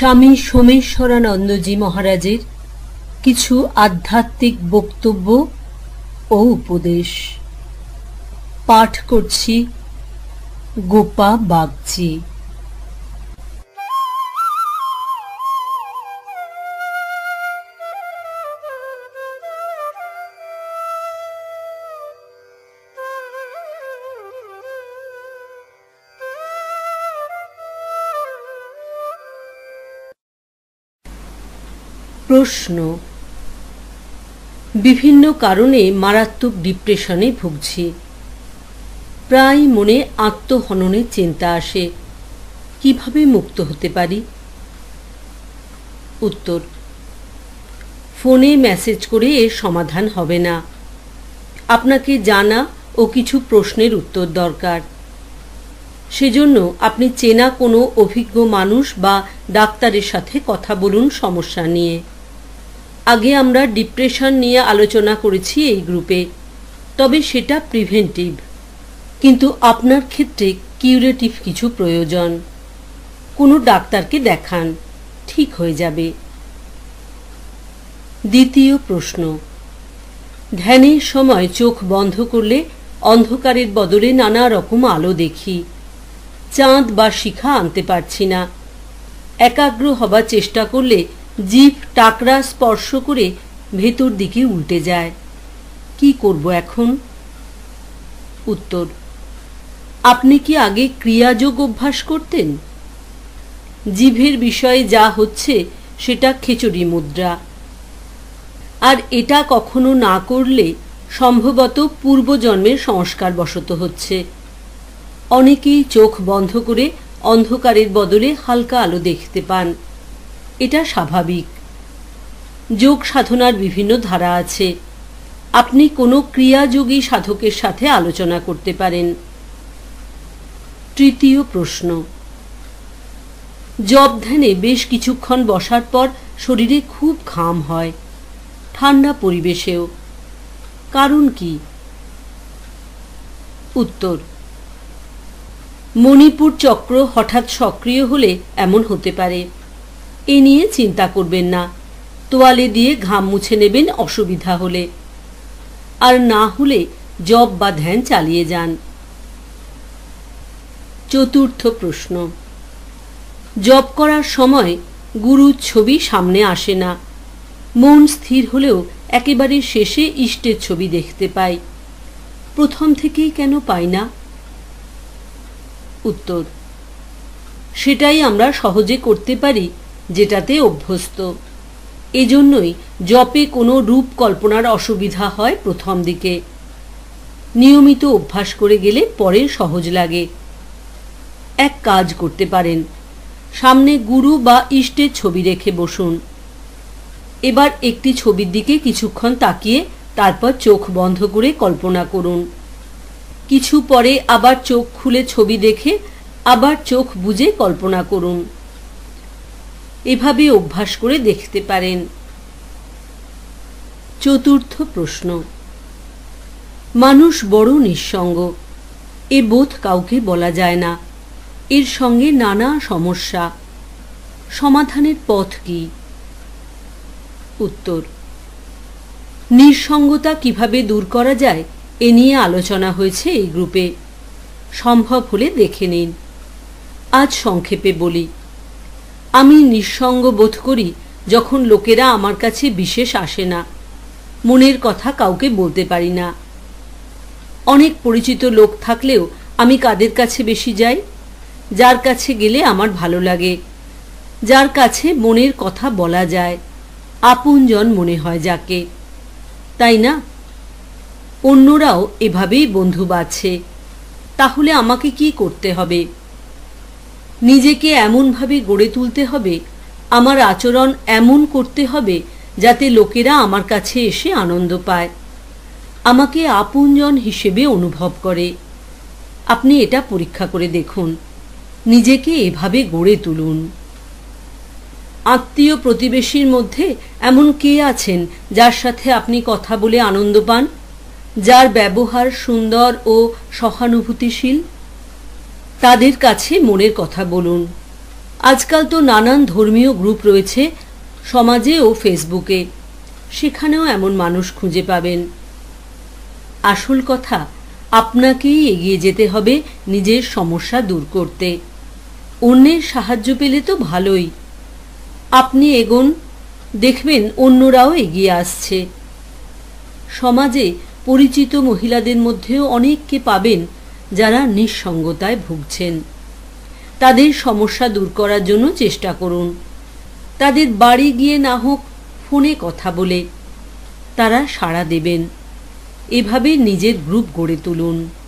স্বামী সোমেশ্বরানন্দজি মহারাজের কিছু আধ্যাত্মিক বক্তব্য ও উপদেশ পাঠ করছি গোপা বাগচি। প্রশ্ন: বিভিন্ন কারণে মারাত্মক ডিপ্রেশনে ভুগছি। প্রায় মনে আত্মহননের চিন্তা আসে। কিভাবে মুক্ত হতে পারি? উত্তর: ফোনে মেসেজ করে এর সমাধান হবে না। আপনাকে জানা ও কিছু প্রশ্নের উত্তর দরকার। সেজন্য আপনি চেনা কোনো অভিজ্ঞ মানুষ বা ডাক্তারের সাথে কথা বলুন সমস্যা নিয়ে। আগে আমরা ডিপ্রেশন নিয়ে আলোচনা করেছি এই গ্রুপে, তবে সেটা প্রিভেন্টিভ, কিন্তু আপনার ক্ষেত্রে কিউরেটিভ কিছু প্রয়োজন। কোনো ডাক্তারকে দেখান, ঠিক হয়ে যাবে। দ্বিতীয় প্রশ্ন: ধ্যানের সময় চোখ বন্ধ করলে অন্ধকারের বদলে নানা রকম আলো দেখি। চাঁদ বা শিখা আনতে পারছি না। একাগ্র হবার চেষ্টা করলে জিভ টাকরা স্পর্শ করে ভেতর দিকে উল্টে যায়। কি করব এখন? উত্তর: আপনি কি আগে ক্রিয়াযোগ অভ্যাস করতেন? জিভের বিষয়ে যা হচ্ছে সেটা খিচুড়ি মুদ্রা, আর এটা কখনো না করলে সম্ভবত পূর্বজন্মের সংস্কারবশত হচ্ছে। অনেকেই চোখ বন্ধ করে অন্ধকারের বদলে হালকা আলো দেখতে পান। এটা স্বাভাবিক। যোগ সাধনার বিভিন্ন ধারা আছে। আপনি কোনো ক্রিয়াযোগী সাধকের সাথে আলোচনা করতে পারেন। তৃতীয় প্রশ্ন: জপ ধ্যানে বেশ কিছুক্ষণ বসার পর শরীরে খুব ঘাম হয়, ঠান্ডা পরিবেশেও। কারণ কি? উত্তর: মণিপুর চক্র হঠাৎ সক্রিয় হলে এমন হতে পারে। এ নিয়ে চিন্তা করবেন না। তোয়ালে দিয়ে ঘাম মুছে নেবেন অসুবিধা হলে, আর না হলে জপ বা ধ্যান চালিয়ে যান। চতুর্থ প্রশ্ন: জপ করার সময় গুরুর ছবি সামনে আসে না। মন স্থির হলেও একেবারে শেষে ইষ্টের ছবি দেখতে পাই। প্রথম থেকেই কেন পাই না? উত্তর: সেটাই আমরা সহজে করতে পারি যেটাতে অভ্যস্ত। এজন্যই জপে কোনো রূপ কল্পনার অসুবিধা হয় প্রথম দিকে। নিয়মিত অভ্যাস করে গেলে পরে সহজ লাগে। এক কাজ করতে পারেন, সামনে গুরু বা ইষ্টের ছবি রেখে বসুন। এবার একটি ছবির দিকে কিছুক্ষণ তাকিয়ে তারপর চোখ বন্ধ করে কল্পনা করুন। কিছু পরে আবার চোখ খুলে ছবি দেখে আবার চোখ বুজে কল্পনা করুন। এভাবে অভ্যাস করে দেখতে পারেন। চতুর্থ প্রশ্ন: মানুষ বড় নিঃসঙ্গ। এ বোধ কাউকে বলা যায় না। এর সঙ্গে নানা সমস্যা। সমাধানের পথ কি? উত্তর: নিঃসঙ্গতা কিভাবে দূর করা যায় এ নিয়ে আলোচনা হয়েছে এই গ্রুপে। সম্ভব হলে দেখে নিন। আজ সংক্ষেপে বলি। আমি নিঃসঙ্গ বোধ করি যখন লোকেরা আমার কাছে বিশেষ আসে না, মনের কথা কাউকে বলতে পারি না। অনেক পরিচিত লোক থাকলেও আমি কাদের কাছে বেশি যাই? যার কাছে গেলে আমার ভালো লাগে, যার কাছে মনের কথা বলা যায়, আপনজন মনে হয় যাকে, তাই না? অন্যরাও এভাবেই বন্ধু বাছে। তাহলে আমাকে কি করতে হবে? নিজেকে এমনভাবে গড়ে তুলতে হবে, আমার আচরণ এমন করতে হবে যাতে লোকেরা আমার কাছে এসে আনন্দ পায়, আমাকে আপনজন হিসেবে অনুভব করে। আপনি এটা পরীক্ষা করে দেখুন। নিজেকে এভাবে গড়ে তুলুন। আত্মীয় প্রতিবেশীর মধ্যে এমন কে আছেন যার সাথে আপনি কথা বলে আনন্দ পান, যার ব্যবহার সুন্দর ও সহানুভূতিশীল? তাদের কাছে মনের কথা বলুন। আজকাল তো নানান ধর্মীয় গ্রুপ রয়েছে সমাজে ও ফেসবুকে, সেখানেও এমন মানুষ খুঁজে পাবেন। আসল কথা, আপনাকেই এগিয়ে যেতে হবে নিজের সমস্যা দূর করতে। অন্যের সাহায্য পেলে তো ভালোই। আপনি এগোন, দেখবেন অন্যরাও এগিয়ে আসছে। সমাজে পরিচিত মহিলাদের মধ্যেও অনেককে পাবেন যারা নিঃসঙ্গতায় ভুগছেন। তাদের সমস্যা দূর করার জন্য চেষ্টা করুন। তাদের বাড়ি গিয়ে না হোক ফোনে কথা বলে, তারা সাড়া দেবেন। এভাবে নিজের গ্রুপ গড়ে তুলুন।